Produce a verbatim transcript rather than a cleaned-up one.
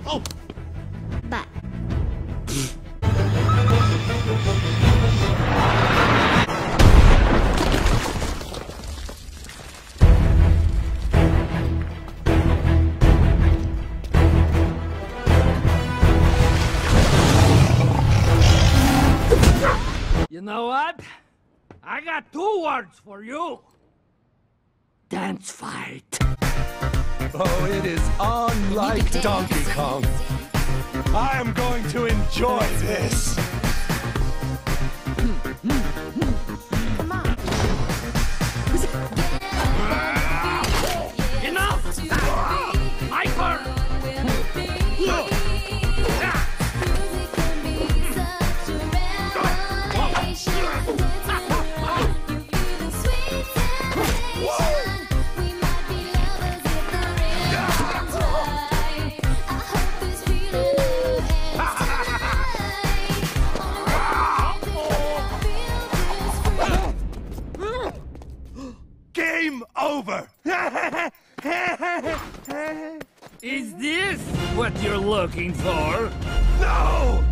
Oh! But You know what? I got two words for you. Dance fight. Oh, it is unlike Donkey Kong. I am going to enjoy this. come on. Enough! My turn! Game over! Is this what you're looking for? No!